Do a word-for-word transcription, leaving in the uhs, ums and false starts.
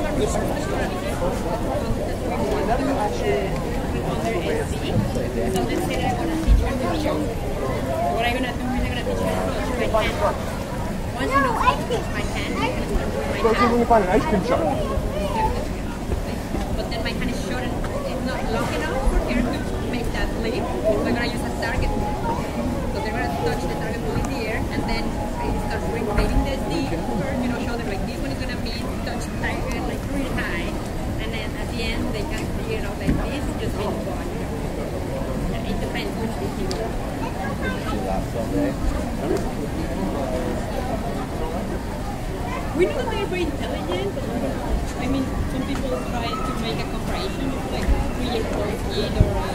What I'm gonna do is I'm gonna teach her how to do my hand. Once you know how to touch my hand, you can start doing my Go see if we can find an ice cream hand. shop. But then my hand is short and it's not long enough for her to make that leap. So I'm gonna use a target move. So they're gonna touch the target move in the air, and then I start rotating the stick first, you know, show them like this one is gonna be touch target like really high, and then at the end they can figure it out like this, just being gone. It depends which stick you do. We know that they're very intelligent. I mean, some people try to make a comparison of like three years old kid or a